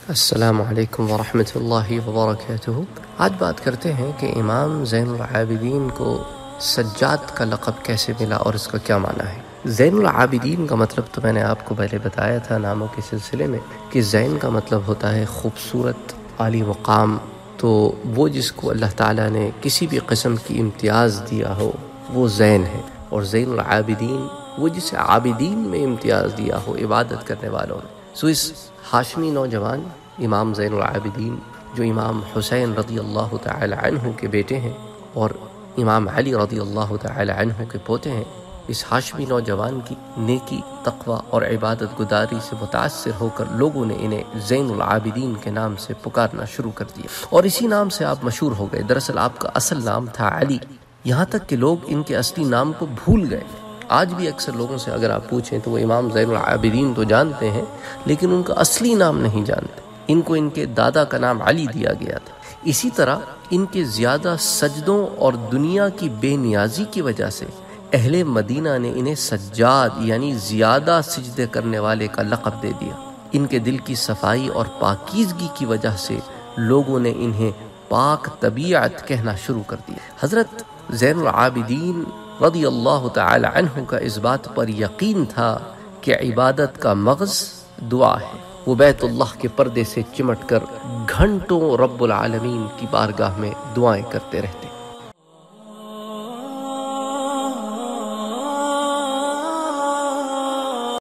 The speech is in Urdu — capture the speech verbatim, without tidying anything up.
السلام علیکم ورحمۃ اللہ وبرکاتہ۔ آج بات کرتے ہیں کہ امام زین العابدین کو سجاد کا لقب کیسے ملا اور اس کا کیا معنی ہے۔ زین العابدین کا مطلب تو میں نے آپ کو پہلے بتایا تھا ناموں کے سلسلے میں کہ زین کا مطلب ہوتا ہے خوبصورت، عالی مقام۔ تو وہ جس کو اللہ تعالیٰ نے کسی بھی قسم کی امتیاز دیا ہو وہ زین ہے، اور زین العابدین وہ جسے عابدین میں امتیاز دیا ہو، عبادت کرنے والوں میں۔ سو اس ہاشمی نوجوان امام زین العابدین جو امام حسین رضی اللہ تعالی عنہ کے بیٹے ہیں اور امام علی رضی اللہ تعالی عنہ کے پوتے ہیں، اس ہاشمی نوجوان کی نیکی، تقوی اور عبادت گزاری سے متاثر ہو کر لوگوں نے انہیں زین العابدین کے نام سے پکارنا شروع کر دیا، اور اسی نام سے آپ مشہور ہو گئے۔ دراصل آپ کا اصل نام تھا علی، یہاں تک کہ لوگ ان کے اصلی نام کو بھول گئے۔ آج بھی اکثر لوگوں سے اگر آپ پوچھیں تو وہ امام زین العابدین تو جانتے ہیں لیکن ان کا اصلی نام نہیں جانتے۔ ان کو ان کے دادا کا نام علی دیا گیا تھا۔ اسی طرح ان کے زیادہ سجدوں اور دنیا کی بے نیازی کی وجہ سے اہل مدینہ نے انہیں سجاد یعنی زیادہ سجدے کرنے والے کا لقب دے دیا۔ ان کے دل کی صفائی اور پاکیزگی کی وجہ سے لوگوں نے انہیں پاک طبیعت کہنا شروع کر دیا۔ حضرت زین العابدین رضی اللہ تعالی عنہ کا اس بات پر یقین تھا کہ عبادت کا مغز دعا ہے۔ وہ بیت اللہ کے پردے سے چمٹ کر گھنٹوں رب العالمین کی بارگاہ میں دعائیں کرتے رہتے۔